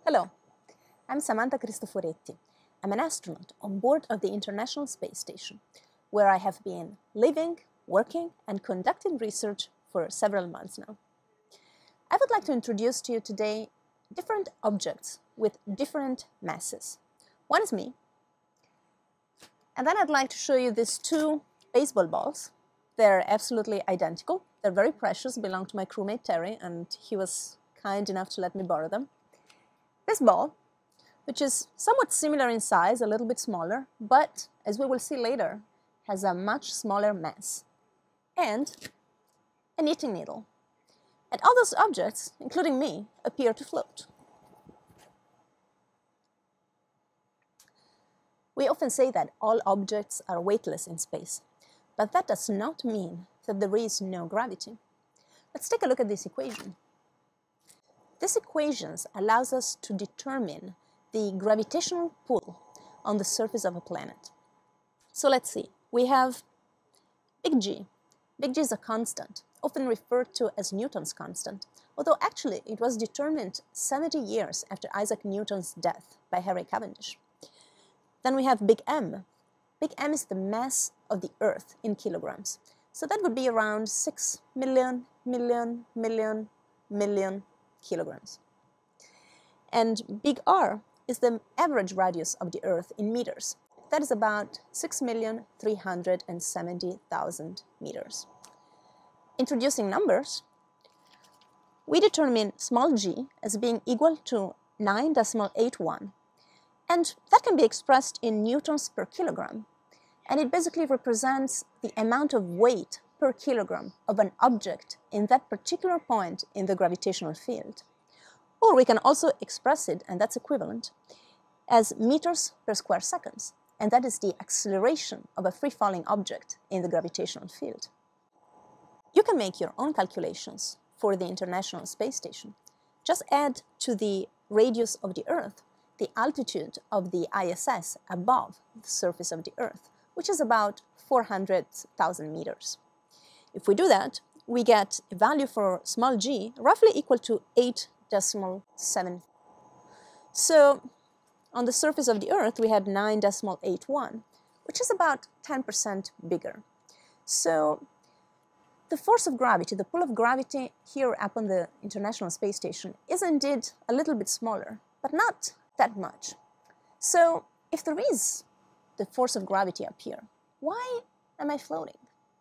Hello, I'm Samantha Cristoforetti. I'm an astronaut on board of the International Space Station, where I have been living, working, and conducting research for several months now. I would like to introduce to you today different objects with different masses. One is me, and then I'd like to show you these two baseball balls. They're absolutely identical. They're very precious, belong to my crewmate Terry, and he was kind enough to let me borrow them. This ball, which is somewhat similar in size, a little bit smaller, but as we will see later, has a much smaller mass, and a knitting needle. And all those objects, including me, appear to float. We often say that all objects are weightless in space, but that does not mean that there is no gravity. Let's take a look at this equation. This equation allows us to determine the gravitational pull on the surface of a planet. So let's see, we have big G. Big G is a constant, often referred to as Newton's constant, although actually it was determined 70 years after Isaac Newton's death by Harry Cavendish. Then we have big M. Big M is the mass of the Earth in kilograms. So that would be around 6 million kilograms. And big R is the average radius of the Earth in meters. That is about 6,370,000 meters. Introducing numbers, we determine small g as being equal to 9.81, and that can be expressed in newtons per kilogram, and it basically represents the amount of weight per kilogram of an object in that particular point in the gravitational field. Or we can also express it, and that's equivalent, as meters per square seconds, and that is the acceleration of a free-falling object in the gravitational field. You can make your own calculations for the International Space Station. Just add to the radius of the Earth the altitude of the ISS above the surface of the Earth, which is about 400,000 meters. If we do that, we get a value for small g roughly equal to 8.7. So on the surface of the Earth, we had 9.81, which is about 10% bigger. So the force of gravity, the pull of gravity here up on the International Space Station is indeed a little bit smaller, but not that much. So if there is the force of gravity up here, why am I floating?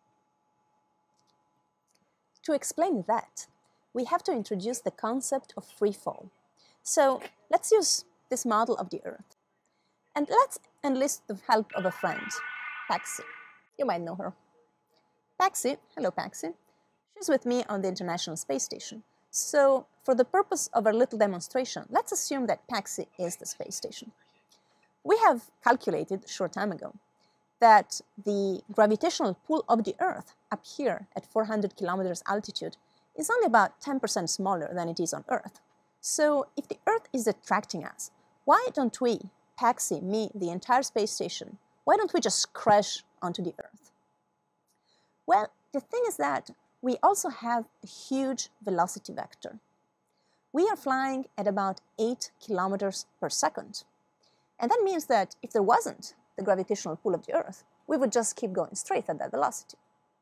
To explain that, we have to introduce the concept of free fall. So let's use this model of the Earth. And let's enlist the help of a friend, Paxi. You might know her. Paxi, hello Paxi. She's with me on the International Space Station. So for the purpose of our little demonstration, let's assume that Paxi is the space station. We have calculated a short time ago that the gravitational pull of the Earth up here at 400 kilometers altitude is only about 10% smaller than it is on Earth. So if the Earth is attracting us, why don't we, Paxi, me, the entire space station, why don't we just crash onto the Earth? Well, the thing is that we also have a huge velocity vector. We are flying at about 8 kilometers per second. And that means that if there wasn't the gravitational pull of the Earth, we would just keep going straight at that velocity.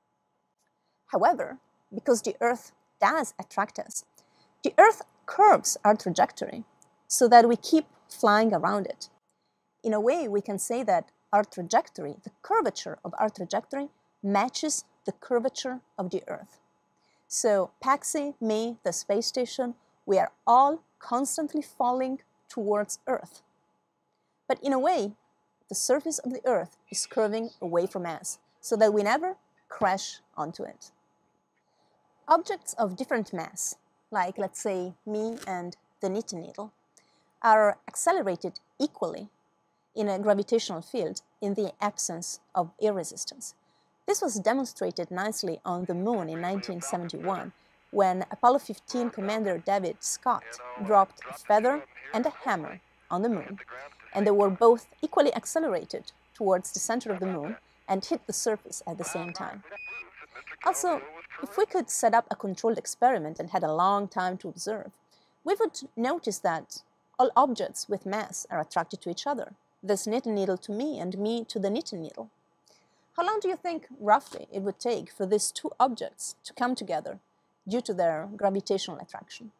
However, because the Earth does attract us, the Earth curves our trajectory so that we keep flying around it. In a way, we can say that our trajectory, the curvature of our trajectory, matches the curvature of the Earth. So Paxi, me, the space station, we are all constantly falling towards Earth. But in a way, the surface of the Earth is curving away from us so that we never crash onto it. Objects of different mass, like let's say me and the knitting needle, are accelerated equally in a gravitational field in the absence of air resistance. This was demonstrated nicely on the Moon in 1971 when Apollo 15 Commander David Scott dropped a feather and a hammer on the Moon, and they were both equally accelerated towards the center of the Moon and hit the surface at the same time. Also, if we could set up a controlled experiment and had a long time to observe, we would notice that all objects with mass are attracted to each other, this knitting needle to me and me to the knitting needle. How long do you think, roughly, it would take for these two objects to come together due to their gravitational attraction?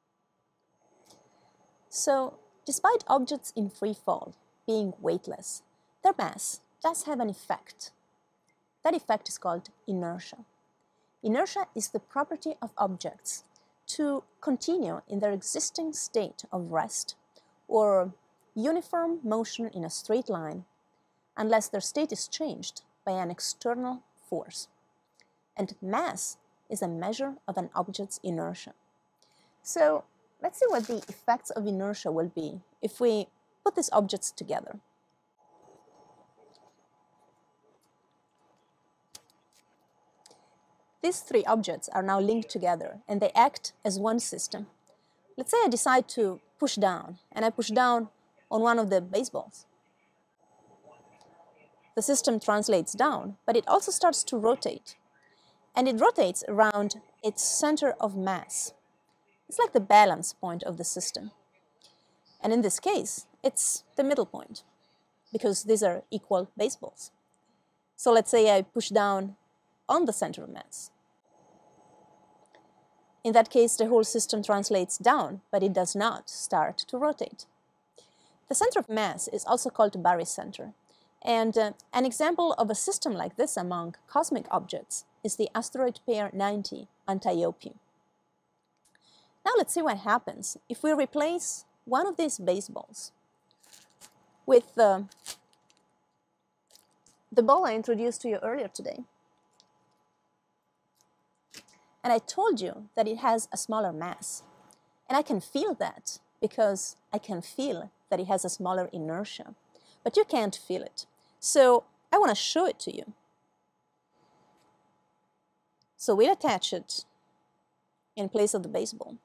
So, despite objects in free fall being weightless, their mass does have an effect. That effect is called inertia. Inertia is the property of objects to continue in their existing state of rest or uniform motion in a straight line unless their state is changed by an external force. And mass is a measure of an object's inertia. So let's see what the effects of inertia will be if we put these objects together. These three objects are now linked together and they act as one system. Let's say I decide to push down, and I push down on one of the baseballs. The system translates down, but it also starts to rotate. And it rotates around its center of mass. It's like the balance point of the system. And in this case, it's the middle point, because these are equal baseballs. So let's say I push down on the center of mass. In that case, the whole system translates down, but it does not start to rotate. The center of mass is also called Barycenter. And an example of a system like this among cosmic objects is the asteroid pair 90 Antiope. Now let's see what happens if we replace one of these baseballs with the ball I introduced to you earlier today. And I told you that it has a smaller mass. And I can feel that because I can feel that it has a smaller inertia. But you can't feel it. So I want to show it to you. So we'll attach it in place of the baseball.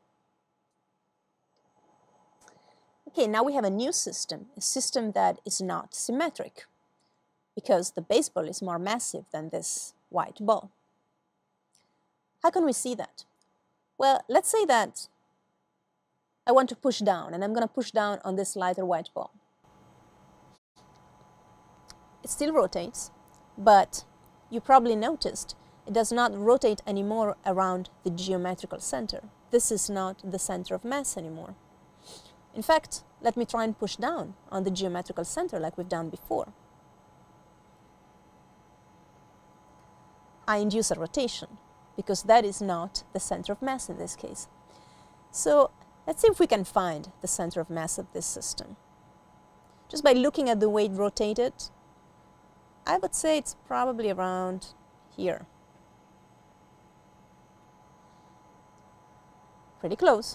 Okay, now we have a new system, a system that is not symmetric, because the baseball is more massive than this white ball. How can we see that? Well, let's say that I want to push down, and I'm going to push down on this lighter white ball. It still rotates, but you probably noticed it does not rotate anymore around the geometrical center. This is not the center of mass anymore. In fact, let me try and push down on the geometrical center like we've done before. I induce a rotation, because that is not the center of mass in this case. So let's see if we can find the center of mass of this system. Just by looking at the way it rotated, I would say it's probably around here. Pretty close.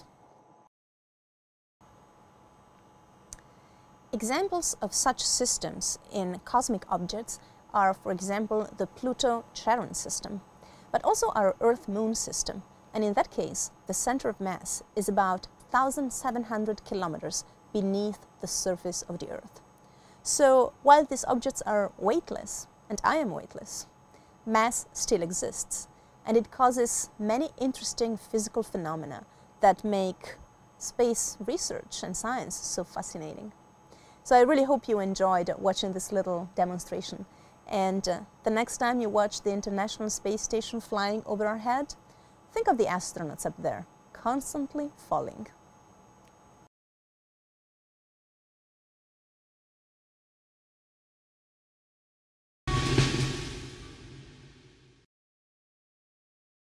Examples of such systems in cosmic objects are, for example, the Pluto-Charon system, but also our Earth-Moon system. And in that case, the center of mass is about 1,700 kilometers beneath the surface of the Earth. So while these objects are weightless, and I am weightless, mass still exists, and it causes many interesting physical phenomena that make space research and science so fascinating. So I really hope you enjoyed watching this little demonstration. And the next time you watch the International Space Station flying over our head, think of the astronauts up there, constantly falling.